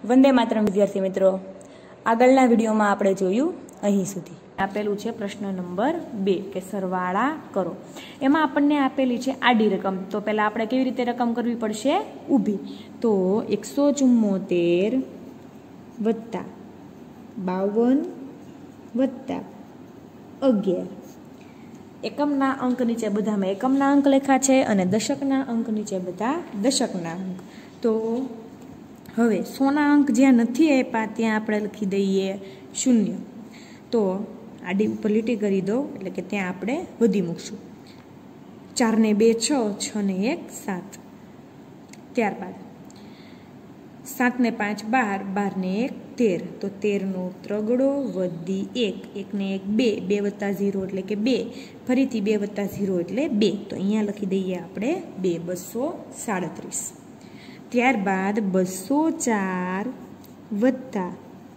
વંદે માતરમ વિદ્યાર્થી મિત્રો, આગળના વિડીયોમાં આપણે જોયું અહીં સુધી આપેલું છે પ્રશ્ન નંબર 2 કે સરવાળા કરો. એમાં આપણને આપેલી છે આડી રકમ. તો પહેલાં આપણે કેવી રીતે રકમ કરવી પડશે? ઊભી. તો 174 વત્તા 52 વત્તા 11. એકમના અંક નીચે બધામાં એકમના અંક લખ્યા છે અને દશકના અંક નીચે બધા દશકના અંક. તો હવે 100 ના અંક જ્યાં નથી આપ્યા ત્યાં આપણે લખી દઈએ 0. તો આડી ઉપર લીટી કરી દો એટલે કે ત્યાં આપણે વધી મૂકશું. 4 ને 2 6, 6 ને 1 7. ત્યારબાદ 7 ને 5 12, 12 ને 1 13. તો 13 નો ત્રગડો વધી 1, 1 ને 1 2, 2 વત્તા 0 એટલે કે 2, ફરીથી 2 વત્તા 0 એટલે 2. તો અહીંયા લખી દઈએ આપણે 2, 237. ત્યારબાદ 204 વત્તા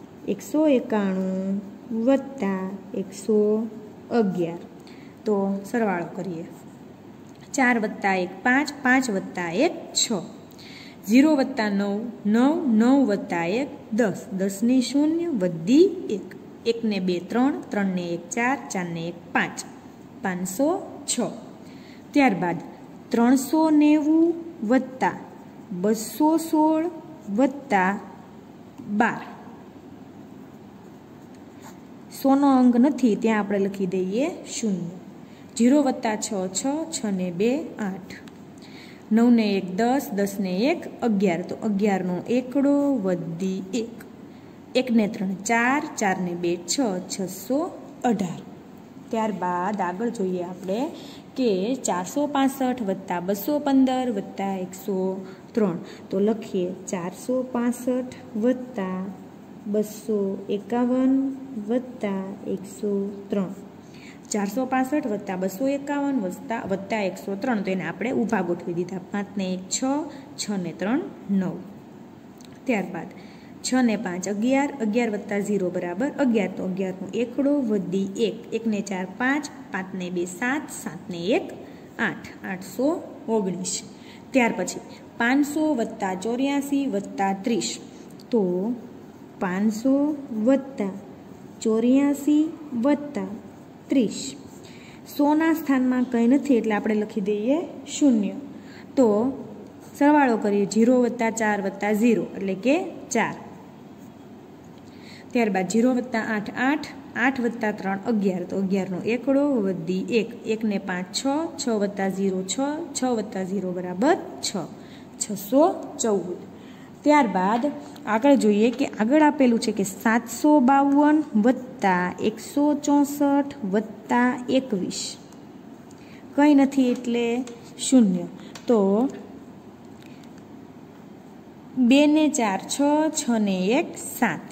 191 વત્તા 111. તો સરવાળો કરીએ. 4 વત્તા 1 5, 5 વત્તા 1 6, 0 વત્તા 9 9, 9 વત્તા 1 10, 10 ની 0 વધી 1, 1 ને 2 3, 3 ને 1 4, 4 ને 1 5, 506. ત્યારબાદ 390 વત્તા 216 વત્તા 12. 100 નો અંક નથી ત્યાં આપણે લખી દઈએ 0. 0 વત્તા 6 6, 6 ને 2 8, 9 ને 1 10, 10 ને 1 11. તો 11 નો એકડો વધી 1, 1 ને 3 4, 4 ને 2 6, 618. ત્યારબાદ આગળ જોઈએ આપણે કે 465 વત્તા 215 વત્તા 103. તો લખીએ 465 વત્તા 251 વત્તા 103. 465 વત્તા 251 વત્તા 103. તો એને આપણે ઊભા ગોઠવી દીધા. 5 ને 1 6, 6 ને 3 9. ત્યારબાદ 6 ને 5 11, 11 વત્તા 0 બરાબર 11. તો 11 નો એકડો વધી 1, 1 ને 4 5, 5 ને 2 7, 7 ને 1 8, 819. ત્યાર પછી 500 વત્તા 84 વત્તા 30. તો 500 વત્તા 84 વત્તા 30. 100 ના સ્થાનમાં કંઈ નથી એટલે આપણે લખી દઈએ 0. તો સરવાળો કરીએ. 0 વત્તા 4 વત્તા 0 એટલે કે 4. ત્યારબાદ 0 વત્તા 8 8, 8 વત્તા 3 11. તો 11 નો એકડો વધી 1, 1 ને 5 6, 6 વત્તા 0 6, 6 વત્તા 0 બરાબર 6, 614. ત્યારબાદ આગળ જોઈએ કે આગળ આપેલું છે કે 752 વત્તા 164 વત્તા 21. કંઈ નથી એટલે 0. તો 2 ને 4 6, 6 ને 1 7,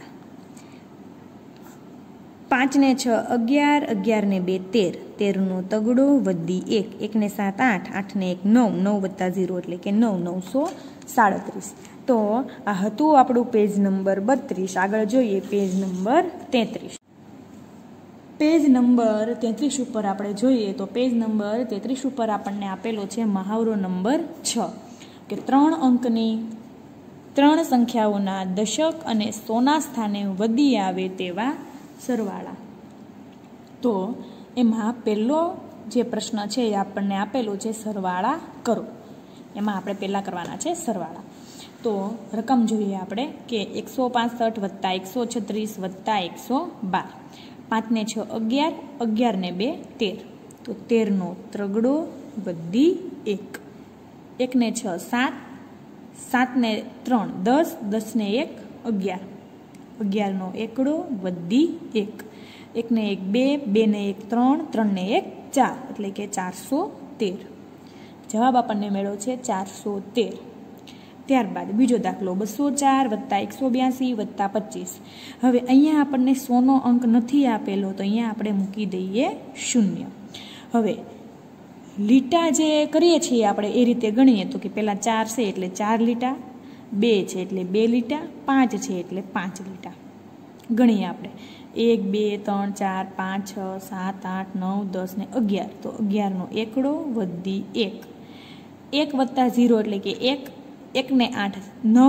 5 ને 6 11, 11 ને 2 13. 13 નો તગડો વધી 1, 1 ને 7 8, 8 ને 1 9, 9 વત્તા 0 એટલે કે 9, 937. તો આ હતું આપણું પેજ નંબર 32. આગળ જોઈએ પેજ નંબર 33. પેજ નંબર 33 ઉપર આપણે જોઈએ તો પેજ નંબર 33 ઉપર આપણને આપેલો છે મહાવરો નંબર 6 કે 3 અંકની 3 સંખ્યાઓના દશક અને 100 ના સ્થાને વધી આવે તેવા સરવાળા. તો એમાં પહેલો જે પ્રશ્ન છે એ આપણને આપેલો છે સરવાળા કરો. એમાં આપણે પહેલાં કરવાના છે સરવાળા. તો રકમ જોઈએ આપણે કે 165 વત્તા 136 વત્તા 112. 5 ને 6 11, 11 ને 2 13. તો 13 નો ત્રગડો વધી 1, 1 ને 6 7, 7 ને 3 10, 10 ને 1 11. 11 નો એકડો વધી 1, 1 ને 1 2, 2 ને 1 3, 3 ને 1 4 એટલે કે 413. જવાબ આપણને મળ્યો છે 413. ત્યારબાદ બીજો દાખલો 204 વત્તા 182 વત્તા 25. હવે અહીંયા આપણને 100 નો અંક નથી આપેલો તો અહીંયા આપણે મૂકી દઈએ 0. હવે લીટા જે કરીએ છીએ આપણે એ રીતે ગણીએ તો કે પહેલાં 4 છે એટલે 4 લીટા, 2 છે એટલે 2 લીટા, 5 છે એટલે 5 લીટા ગણીએ આપણે. 1 2 3 4 5 6 7 8 9 10 ને 11. તો 11 નો એકડો વધી 1, 1 વત્તા 0 એટલે કે 1, 1 ને 8 9,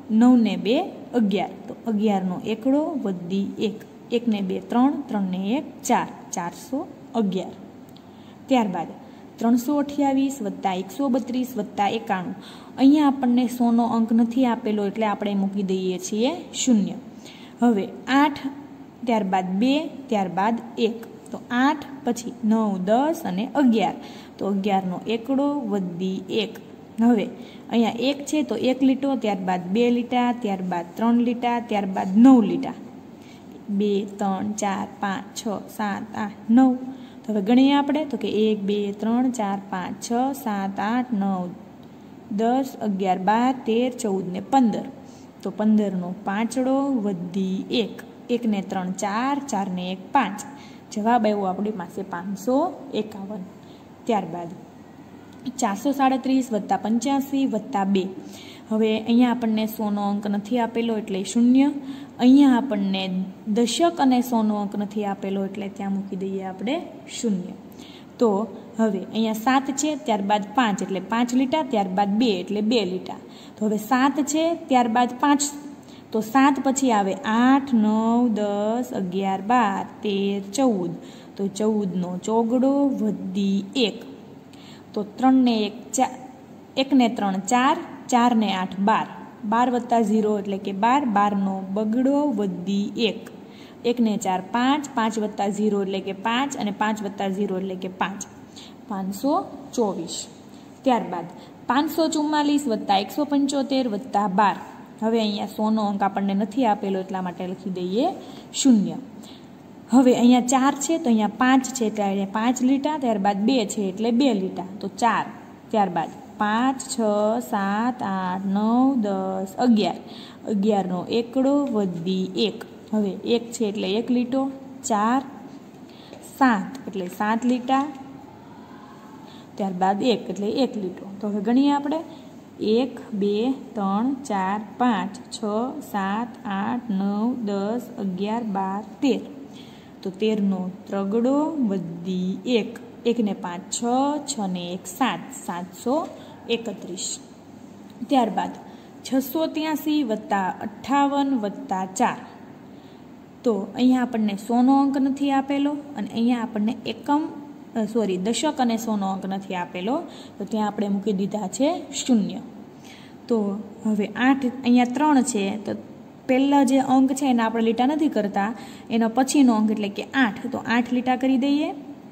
9 ને 2 11, તો 11 નો એકડો વધી 1, 1 ને 2 3, 3 ને 1 4, 411. ત્યારબાદ 328 વત્તા 132 વત્તા 91. અહીંયા આપણને 100 નો અંક નથી આપેલો એટલે આપણે મૂકી દઈએ છીએ 0. હવે 8, ત્યારબાદ 2, ત્યારબાદ 1, તો 8 પછી 9, 10 અને 11, તો 11 નો એકડો વધી 1. હવે અહીંયા 1 છે તો 1 લીટો, ત્યારબાદ 2 લીટા, ત્યારબાદ 3 લીટા, ત્યારબાદ 9 લીટા. 2, 3, 4, 5, 6, 7, 8, 9. તો હવે ગણીએ આપણે તો કે 1, 2, 3, 4, 5, 6, 7, 8, 9, 10, 11, 12, 13, 14 ને 15. તો 15 નો પાંચડો વધી 1, 1 ને 3 4, 4 ને 1 5. જવાબ આવ્યો આપણી પાસે 551. ત્યારબાદ 437 વત્તા 85 વત્તા 2. હવે અહીંયા આપણને 100 નો અંક નથી આપેલો એટલે 0. અહીંયા આપણને દશક અને 100 નો અંક નથી આપેલો એટલે ત્યાં મૂકી દઈએ આપણે 0. તો હવે અહીંયા 7 છે, ત્યારબાદ 5 એટલે 5 લીટા, ત્યારબાદ 2 એટલે 2 લીટા. તો હવે 7 છે, ત્યારબાદ 5, તો 7 પછી આવે 8, 9, 10, 11, 12, 13, 14. તો 14 નો ચોગડો વધી 1. તો 3 ને 1 4, 1 ને 3 4, 4 ને 8 12, 12 વત્તા 0 એટલે કે 12, 12 નો બગડો વધી 1. 1 ને 4 5, 5 વત્તા 0 એટલે કે 5 અને 5 વત્તા 0 એટલે કે 5, 524. ત્યારબાદ 544 વત્તા 175 વત્તા 12. હવે અહીંયા 100 નો અંક આપણને નથી આપેલો એટલા માટે લખી દઈએ 0. હવે અહીંયા 4 છે તો અહીંયા 5 છે એટલે અહીંયા 5 લીટા, ત્યારબાદ 2 છે એટલે 2 લીટા, તો 4. ત્યારબાદ 5, 6, 7, 8, 9, 10, 11. 11 નો એકડો વધી 1. હવે 1 છે એટલે 1 લીટો, 4, 7 એટલે 7 લીટા, ત્યારબાદ 1 એટલે 1 લીટો. તો હવે ગણીએ આપણે 1, 2, 3, 4, 5, 6, 7, 8, 9, 10, 11, 12, 13. તો 13 નો ત્રગડો વધી 1. 1 ને 5 6, 6 ને 1 7, 731. ત્યારબાદ 683 વત્તા 58 વત્તા 4. તો અહીંયા આપણને 100 નો અંક નથી આપેલો અને અહીંયા આપણને દશક અને 100 નો અંક નથી આપેલો, તો ત્યાં આપણે મૂકી દીધા છે 0. તો હવે 8, અહીંયા 3 છે તો પહેલા જે અંક છે એના આપણે લીટા નથી કરતા, એનો પછીનો અંક એટલે કે 8, તો 8 લીટા કરી દઈએ,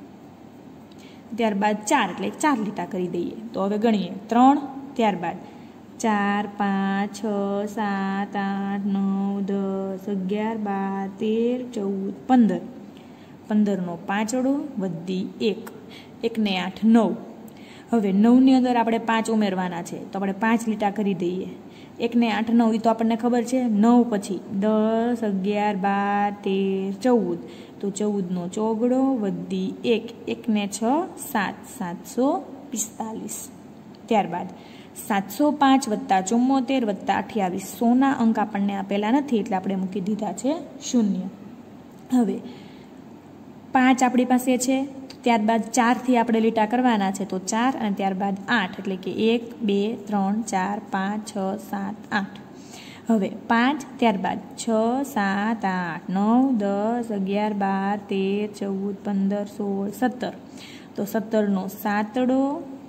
ત્યારબાદ 4 એટલે 4 લીટા કરી દઈએ. તો હવે ગણીએ 3, ત્યારબાદ 4, 5, 6, 7, 8, 9, 10, 11, 12, 13, 14, 15. 15 નો પાંચડો વધી 1. 1 ને 8 9. હવે 9 ની અંદર આપણે 5 ઉમેરવાના છે તો આપણે 5 લીટા કરી દઈએ. 1 ને 8 9 એ તો આપણને ખબર છે. 9 પછી 10, 11, 12, 13, 14. તો 14 નો ચોગડો વધી 1. 1 ને 6 7, 745. ત્યારબાદ 705 વત્તા 74 વત્તા 28. 100 ના અંક આપણને આપેલા નથી એટલે આપણે મૂકી દીધા છે 0. હવે 5 આપણી પાસે છે, ત્યારબાદ 4 થી આપણે લીટા કરવાના છે તો 4 અને ત્યારબાદ 8 એટલે કે 1, 2, 3, 4, 5, 6, 7, 8. હવે 5, ત્યારબાદ 6, 7, 8, 9, 10, 11, 12, 13, 14, 15, 16, 17. તો 17 નો સાતડો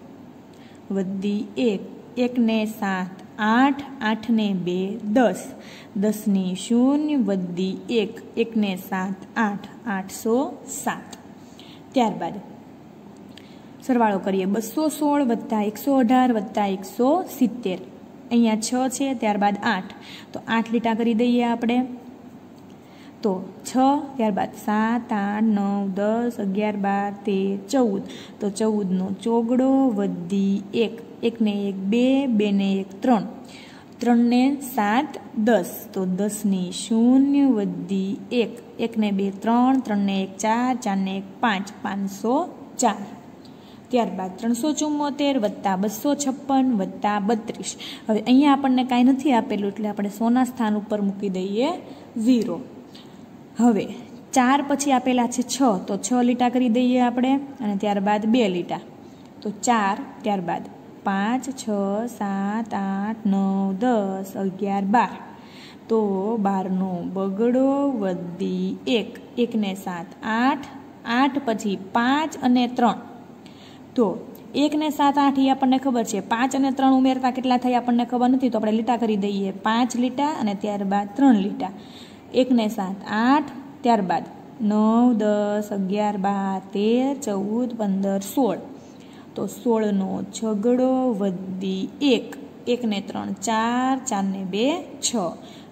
વધી 1. 1 ને 7 8, 8 ને 2 10, 10 ની 0 વધી 1. 1 ને 7 8, 807. ત્યારબાદ સરવાળો કરીએ 216 વત્તા 118 વત્તા 170. અહીંયા 6 છે, ત્યારબાદ 8, તો 8 લીટા કરી દઈએ આપણે. તો 6, ત્યારબાદ 7, 8, 9, 10, 11, 12, 13, 14. તો 14 નો ચોગડો વધી 1. 1 ને 1 2, 2 ને 1 3, 3 ને 7 10. તો 10 ની 0 વધી 1. 1 ને 2 3, 3 ને 1 4, 4 ને 1 5, 504. ત્યારબાદ 374 વત્તા 256 વત્તા 32. હવે અહીંયા આપણને કાંઈ નથી આપેલું એટલે આપણે 100 ના સ્થાન ઉપર મૂકી દઈએ 0. હવે 4 પછી આપેલા છે 6, તો 6 લીટા કરી દઈએ આપણે અને ત્યારબાદ 2 લીટા. તો 4, ત્યારબાદ 5 6 7 8 9 10 11 12 તો 12નો બગડો વધી 1 1 ને 7 8 8 પછી 5 અને 3 તો 1 ને 7 8 એ આપણને ખબર છે 5 અને 3 ઉમેરતા કેટલા થાય આપણને ખબર નથી તો આપણે લીટા કરી દઈએ 5 લીટા અને ત્યારબાદ 3 લીટા 1 ને 7 8 ત્યારબાદ 9 10 11 12 13 14 15 16 તો 16નો છગડો વધી 1 1 ને 3 4 4 ને 2 6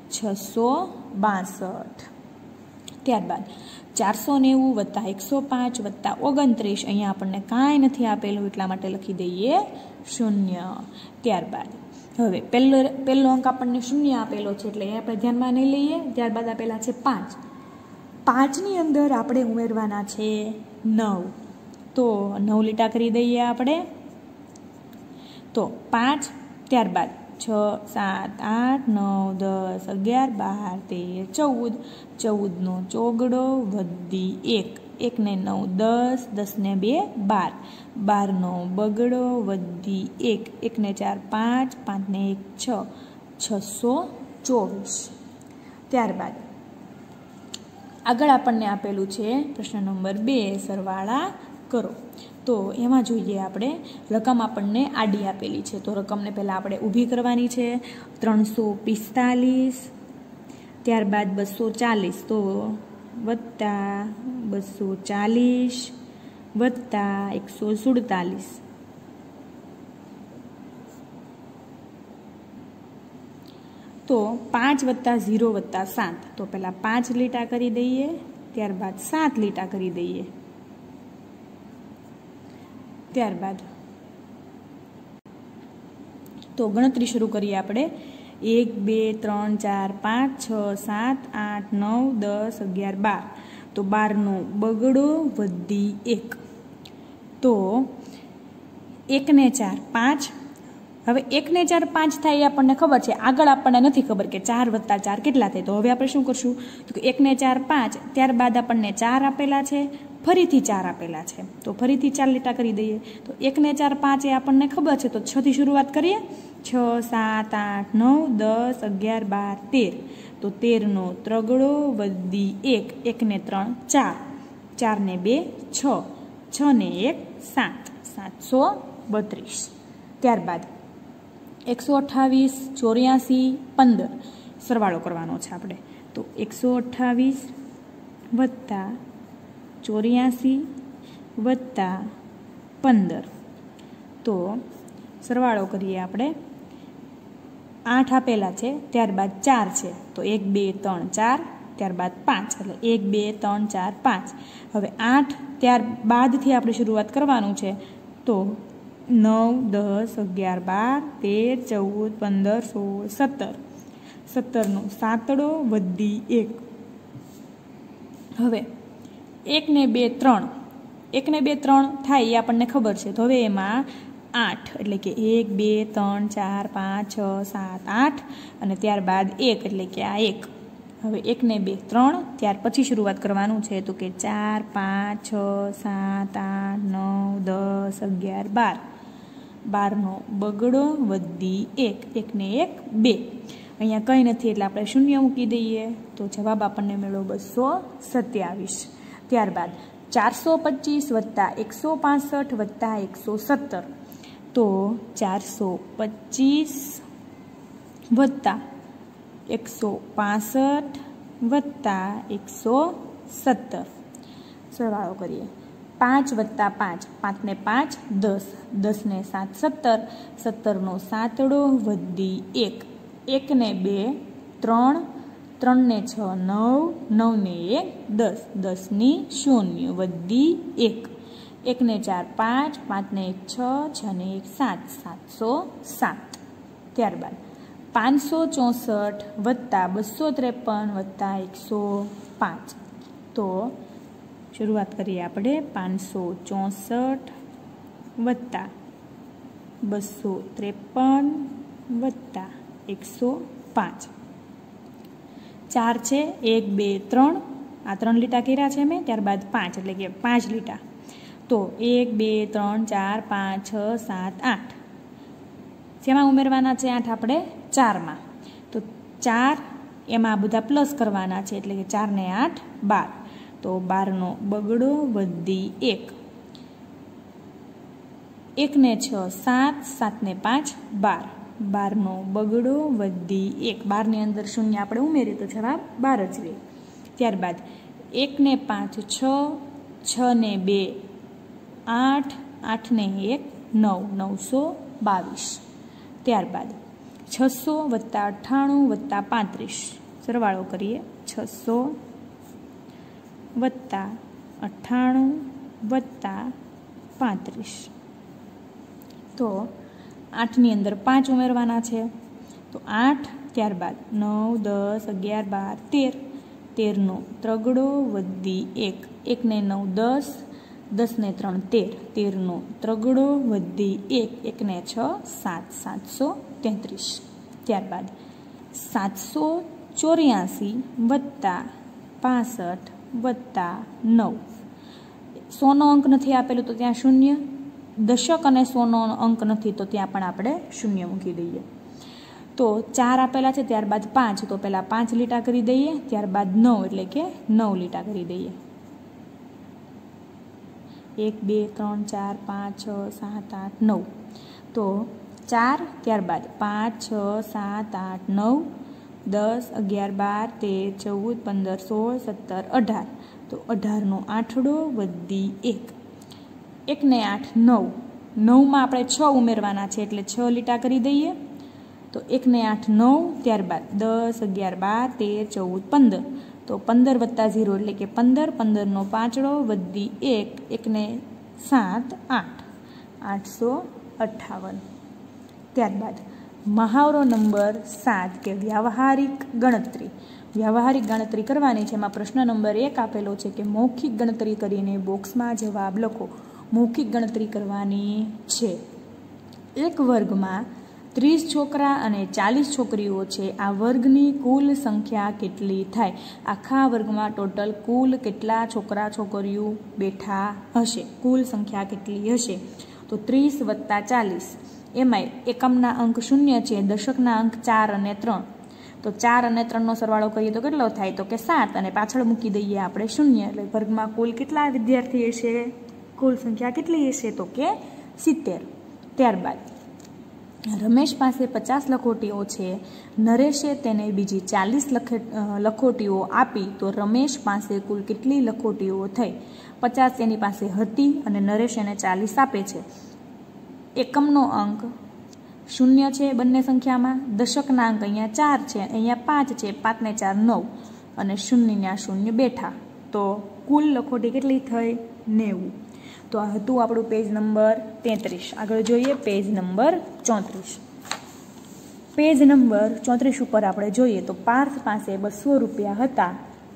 662 ત્યારબાદ 490 વત્તા 105 વત્તા 29 અહીંયા આપણને કાંઈ નથી આપેલું એટલા માટે લખી દઈએ 0 ત્યારબાદ હવે પહેલો અંક આપણને 0 આપેલો છે એટલે એ આપણે ધ્યાનમાં નહીં લઈએ ત્યારબાદ આપેલા છે 5 5ની અંદર આપણે ઉમેરવાના છે 9 તો 9 લીટા કરી દઈએ આપણે તો 5 ત્યારબાદ 6 7 8 9 10 11 12 13 14 14નો ચોગડો વધી 1 1 ને 9 10 10 ને 2 12 12નો બગડો વધી 1 1 ને 4 5 5 ને 1 6 624 ત્યારબાદ આગળ આપણને આપેલું છે પ્રશ્ન નંબર 2 સરવાળા કરો તો એમાં જોઈએ આપણે રકમ આપણને આડી આપેલી છે તો રકમને પહેલાં આપણે ઊભી કરવાની છે 345 ત્યારબાદ 240 તો વત્તા 240 વત્તા 147 તો 5 વત્તા 0 વત્તા 7 તો પહેલાં 5 લીટા કરી દઈએ ત્યારબાદ 7 લીટા કરી દઈએ ત્યારબાદ તો ગણતરી શરૂ કરીએ આપણે 1 2 3 4 5 6 7 8 9 10 11 12 તો 12નો બગડો વધી 1 તો 1 ને 4 5 હવે 1 ને 4 5 થાય એ આપણને ખબર છે આગળ આપણને નથી ખબર કે 4 વત્તા 4 કેટલા થાય તો હવે આપણે શું કરશું તો 1 ને 4 5 ત્યારબાદ આપણને 4 આપેલા છે ફરીથી 4 આપેલા છે તો ફરીથી 4 લીટા કરી દઈએ તો 1 ને 4 5 એ આપણને ખબર છે તો 6 થી શરૂઆત કરીએ 6 7 8 9 10 11 12 13 તો 13નો ત્રગડો વધી 1 1 ને 3 4 4 ને 2 6 6 ને 1 7 732 ત્યારબાદ 128 84 15 સરવાળો કરવાનો છે આપણે તો 128 વત્તા 84 વત્તા 15 તો સરવાળો કરીએ આપણે 8 આપેલા છે ત્યારબાદ 4 છે તો 1 2 3 4 ત્યારબાદ 5 એટલે 1 2 3 4 5 હવે 8 ત્યારબાદથી આપણે શરૂઆત કરવાનું છે તો 9 10 11 12 13 14 15 16 17 17નો સાતડો વધી 1 હવે 1 ને 2 3 1 ને 2 3 થાય એ આપણને ખબર છે તો હવે એમાં 8 એટલે કે 1 2 3 4 5 6 7 8 અને ત્યારબાદ 1 એટલે કે આ 1 હવે 1 ને 2 3 ત્યાર પછી શરૂઆત કરવાનું છે તો કે 4 5 6 7 8 9 10 11 12 12નો બગડો વધી 1 1 ને 1 2 અહીંયા કંઈ નથી એટલે આપણે શૂન્ય મૂકી દઈએ તો જવાબ આપણને મળ્યો 227 ત્યારબાદ 425 વત્તા 165 વત્તા 117 તો 425 વત્તા 165 વત્તા 117 સરવાળો કરીએ 5 વત્તા 5 5 ને 5 10 10 ને 7 17 17નો સાતડો વધી 1 1 ને 2 3 3 ને 6 9 9 ને 1 10 10 ની 0 વધી 1 1 ને 4 5 5 ને 1 6 6 ને 1 7 707 ત્યારબાદ 564 વત્તા 253 વત્તા 105 તો શરૂઆત કરીએ આપણે 564 વત્તા 253 વત્તા 105 4 છે 1 2 3 આ 3 લીટા કર્યા છે મેં ત્યારબાદ 5 એટલે કે 5 લીટા તો 1 2 3 4 5 6 7 8 જેમાં ઉમેરવાના છે 8 આપણે 4માં, તો 4 એમાં બધા પ્લસ કરવાના છે એટલે કે 4 ને 8 12, તો 12નો બગડો વધી 1, 1 ને 6 7, 7 ને 5 12, 12નો બગડો વધી 1, 12 ની અંદર શૂન્ય આપણે ઉમેરીએ તો જવાબ 12 જ રહે. ત્યારબાદ 1 ને 5 6, 6 ને 2 8, 8 ને 1 9, 922. ત્યારબાદ 600 વત્તા 98 વત્તા 35, સરવાળો કરીએ. 600 વત્તા 98 વત્તા 35, તો 8 ની અંદર 5 ઉમેરવાના છે, તો 8. ત્યારબાદ 9 10 11 12 13, 13નો ત્રગડો વધી 1, 1 ને 9 10, 10 ને 3 13, 13નો ત્રગડો વધી 1, 1 ને 6 7, 733. ત્યારબાદ 784 વત્તા 65 વત્તા 9, 100નો અંક નથી આપેલું તો ત્યાં શૂન્ય, દશક અને 100નો અંક નથી તો ત્યાં પણ આપણે શૂન્ય મૂકી દઈએ. તો 4 આપેલા છે, ત્યારબાદ 5, તો પહેલાં 5 લીટા કરી દઈએ, ત્યારબાદ 9 એટલે કે 9 લીટા કરી દઈએ. 1 2 3 4 5 6 7 8 9, તો 4, ત્યારબાદ 5 6 7 8 9 10 11 12 13 14 15 16 17 18, તો 18નો આઠડો વધી 1, 1 ને 8 9, 9માં આપણે 6 ઉમેરવાના છે એટલે 6 લીટા કરી દઈએ, તો 1 ને 8 9, ત્યારબાદ 10 11 12 13 14 15, તો 15 વત્તા 0 એટલે કે 15, 15નો પાંચડો વધી 1, 1 ને 7 8, 858. ત્યારબાદ મહાવરો નંબર 7 કે વ્યવહારિક ગણતરી. વ્યવહારિક ગણતરી કરવાની છે. એમાં પ્રશ્ન નંબર 1 આપેલો છે કે મૌખિક ગણતરી કરીને બોક્સમાં જવાબ લખો. મૌખિક ગણતરી કરવાની છે. એક વર્ગમાં 30 છોકરા અને 40 છોકરીઓ છે. આ વર્ગની કુલ સંખ્યા કેટલી થાય? આખા વર્ગમાં ટોટલ કુલ કેટલા છોકરા છોકરીઓ બેઠા હશે? કુલ સંખ્યા કેટલી હશે? તો 30 વત્તા 40, એમાંય એકમના અંક 0 છે, દશકના અંક 4 અને 3, તો 4 અને 3નો સરવાળો કરીએ તો કેટલો થાય? તો કે 7, અને પાછળ મૂકી દઈએ આપણે 0, એટલે વર્ગમાં કુલ કેટલા વિદ્યાર્થી હશે? કુલ સંખ્યા કેટલી હશે? તો કે 70. ત્યારબાદ રમેશ પાસે 50 લખોટીઓ છે. નરેશે તેને બીજી 40 લખોટીઓ આપી, તો રમેશ પાસે કુલ કેટલી લખોટીઓ થઈ? 50 એની પાસે હતી અને નરેશ એને 40 આપે છે. એકમનો અંક 0 છે બંને સંખ્યામાં, દશકના અંક અહીંયા 4 છે, અહીંયા 5 છે, 5 ને 4 9, અને 0 ને 0 બેઠા, તો કુલ લખોટી કેટલી થઈ? 90. તો આ હતું આપણું પેજ નંબર 33. આગળ જોઈએ પેજ નંબર 34. પેજ નંબર 34 ઉપર આપણે જોઈએ તો પાર્થ પાસે 200 રૂપિયા હતા.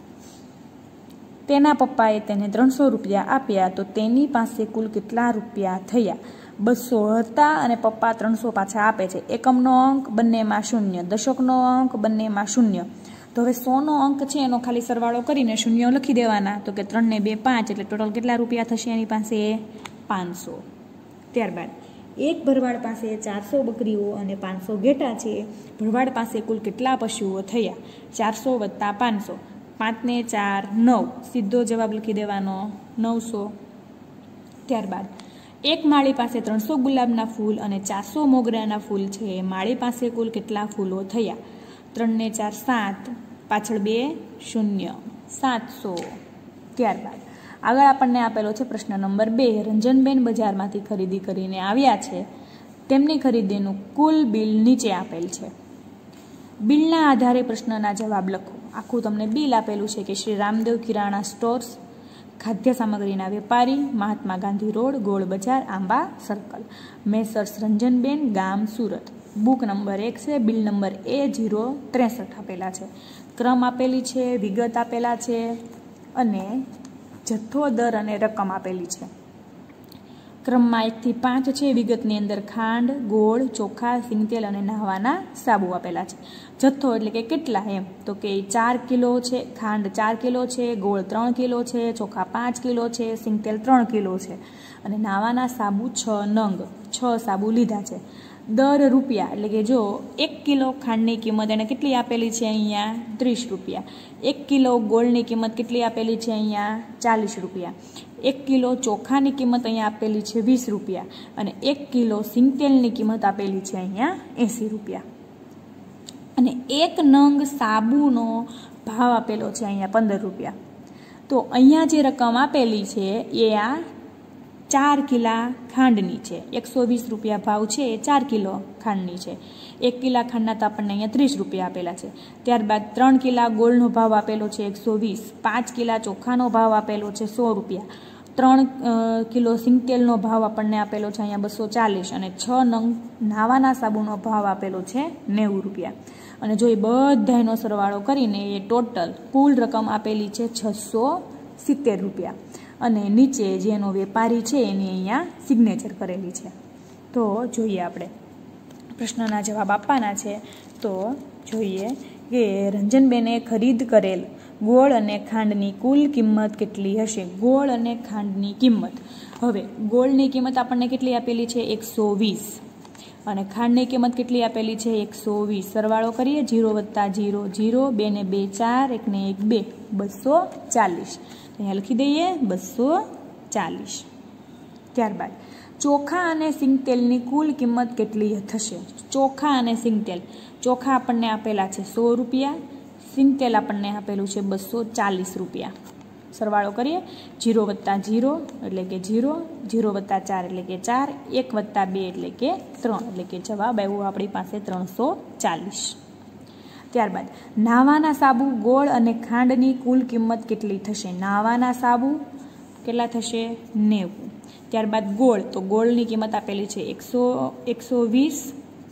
તેના પપ્પાએ તેને 300 રૂપિયા આપ્યા, તો તેની પાસે કુલ કેટલા રૂપિયા થયા? 200 હતા અને પપ્પા 300 પાછા આપે છે. એકમનો અંક બંનેમાં 0, દશકનો અંક બંનેમાં 0. તો હવે 100નો અંક છે એનો ખાલી સરવાળો કરીને 0 લખી દેવાના, તો કે 3 ને 2 5, એટલે ટોટલ કેટલા રૂપિયા થશે એની પાસે? 500. ત્યારબાદ એક ભરવાડ પાસે 400 બકરીઓ અને 500 ઘેટા છે. ભરવાડ પાસે કુલ કેટલા પશુઓ થયા? 400 વત્તા 500, 5 ને 4 9, સીધો જવાબ લખી દેવાનો 900. ત્યારબાદ એક માળી પાસે 300 ગુલાબના ફૂલ અને 400 મોગરાના ફૂલ છે. માળી પાસે કુલ કેટલા ફૂલો થયા? 3 ને 4 7, પાછળ 2 0, 700. ત્યારબાદ આગળ આપણને આપેલો છે પ્રશ્ન નંબર 2. રંજનબેન બજારમાંથી ખરીદી કરીને આવ્યા છે. તેમની ખરીદીનું કુલ બિલ નીચે આપેલ છે. બિલના આધારે પ્રશ્નના જવાબ લખો. આખું તમને બિલ આપેલું છે કે શ્રી રામદેવ કિરાણા સ્ટોર્સ, ખાદ્ય સામગ્રીના વેપારી, મહાત્મા ગાંધી રોડ, ગોળ બજાર, આંબા સર્કલ, મેસર્સ રંજનબેન, ગામ સુરત. બુક નંબર 1 છે. બિલ નંબર A063 આપેલા છે. ક્રમ આપેલી છે, વિગત આપેલા છે, અને જથ્થો, દર અને રકમ આપેલી છે. ક્રમમાં 1 થી 5 છે. વિગતની અંદર ખાંડ, ગોળ, ચોખા, સિંગતેલ અને નહાવાના સાબુ આપેલા છે. જથ્થો એટલે કે કેટલા એમ, તો કે 4 કિલો છે, ખાંડ 4 કિલો છે, ગોળ 3 કિલો છે, ચોખા 5 કિલો છે, સિંગતેલ 3 કિલો છે, અને નહાવાના સાબુ 6 નંગ, 6 સાબુ લીધા છે. દર રૂપિયા એટલે કે જો 1 કિલો ખાંડની કિંમત એને કેટલી આપેલી છે અહીંયા 30 રૂપિયા, 1 કિલો ગોળની કિંમત કેટલી આપેલી છે અહીંયા 40 રૂપિયા, 1 કિલો ચોખાની કિંમત અહીંયા આપેલી છે 20 રૂપિયા અને 1 કિલો સિંગતેલની કિંમત આપેલી છે અહીંયા 80 રૂપિયા અને 1 નંગ સાબુનો ભાવ આપેલો છે અહીંયા 15 રૂપિયા. તો અહીંયા જે રકમ આપેલી છે એ આ 4 કિલા ખાંડની છે. 120 રૂપિયા ભાવ છે એ 4 કિલો ખાંડની છે. 1 કિલા ખાંડના તો આપણને અહીંયા 30 રૂપિયા આપેલા છે. ત્યારબાદ 3 કિલા ગોળનો ભાવ આપેલો છે 120, 5 કિલા ચોખાનો ભાવ આપેલો છે 100 રૂપિયા, 3 કિલો સિંગતેલનો ભાવ આપણને આપેલો છે અહીંયા 240 અને 6 નંગ નાવાના સાબુનો ભાવ આપેલો છે 90 રૂપિયા. અને જો એ બધાનો સરવાળો કરીને એ ટોટલ કુલ રકમ આપેલી છે 670 રૂપિયા અને નીચે જેનો વેપારી છે એની અહીંયા સિગ્નેચર કરેલી છે. તો જોઈએ આપણે પ્રશ્નના જવાબ આપવાના છે. તો જોઈએ કે રંજનબેને ખરીદ કરેલ ગોળ અને ખાંડની કુલ કિંમત કેટલી હશે? ગોળ અને ખાંડની કિંમત. હવે ગોળની કિંમત આપણને કેટલી આપેલી છે 120 અને ખાંડની કિંમત કેટલી આપેલી છે 120. સરવાળો કરીએ 0 + 0 0, 2 ને 2 4, 1 ને 1 2, 240. અહીંયા લખી દઈએ 240. ત્યારબાદ ચોખા અને સિંગતેલની કુલ કિંમત કેટલી થશે? ચોખા અને સિંગતેલ. ચોખા આપણને આપેલા છે 100 રૂપિયા, સિંગતેલ આપણને આપેલું છે 240 રૂપિયા. સરવાળો કરીએ 0 + 0 એટલે કે 0, 0 + 4 એટલે કે 4, 1 + 2 એટલે કે 3 એટલે કે જવાબ આવ્યો આપણી પાસે 340. ત્યારબાદ નાવાના સાબુ, ગોળ અને ખાંડની કુલ કિંમત કેટલી થશે? નાવાના સાબુ કેટલા થશે 90. ત્યારબાદ ગોળ, તો ગોળની કિંમત આપેલી છે 120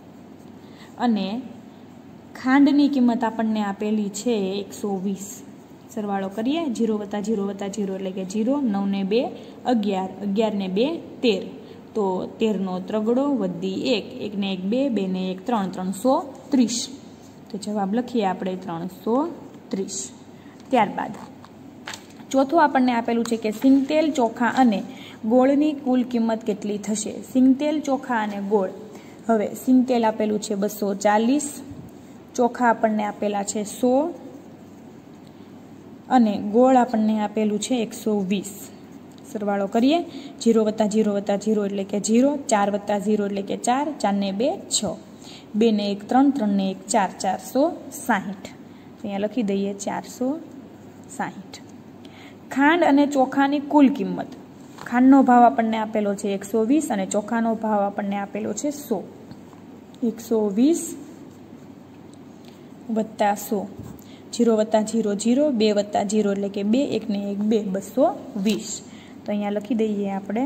અને ખાંડની કિંમત આપણને આપેલી છે 120. સરવાળો કરીએ 0 + 0 + 0 એટલે કે 0, 9 ને 2 11, 11 ને 2 13, તો 13નો ત્રગડો વધી 1, 1 ને 1 2, 2 ને 1 3, 330. તો જવાબ લખીએ આપણે 330. ત્યારબાદ ચોથું આપણને આપેલું છે કે સિંગતેલ, ચોખા અને ગોળની કુલ કિંમત કેટલી થશે? સિંગતેલ, ચોખા અને ગોળ. હવે સિંગતેલ આપેલું છે 240, ચોખા આપણને આપેલા છે 100 અને ગોળ આપણને આપેલું છે 120. સરવાળો કરીએ 0 + 0 + 0 એટલે કે 0, 4 + 0 એટલે કે 4, 4 ને 2 6, 2 ને 1 3, 3 ને 1 4, 460. અહીંયા લખી દઈએ 460. ખાંડ અને ચોખાની કુલ કિંમત. ખાંડનો ભાવ આપણને આપેલો છે 120 અને ચોખાનો ભાવ આપણને આપેલો છે 100. 120 + 100, 0 + 0 0, 2 + 0 એટલે કે 2, 1 ને 1 2, 220. તો અહીંયા લખી દઈએ આપણે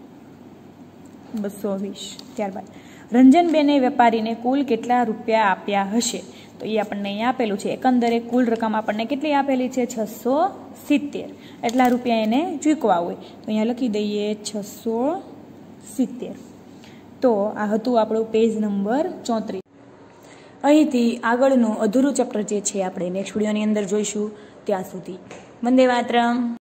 220. ત્યારબાદ રંજનબેને વેપારીને કુલ કેટલા રૂપિયા આપ્યા હશે? તો એ આપણને અહીંયા આપેલું છે. એકંદરે કુલ રકમ આપણને કેટલી આપેલી છે 670. એટલા રૂપિયા એને ચૂકવા હોય તો અહીંયા લખી દઈએ 670. તો આ હતું આપણું પેજ નંબર 34. અહીંથી આગળનું અધૂરું ચેપ્ટર જે છે આપણે નેક્સ્ટ વિડીયોની અંદર જોઈશું. ત્યાં સુધી વંદે માતરમ.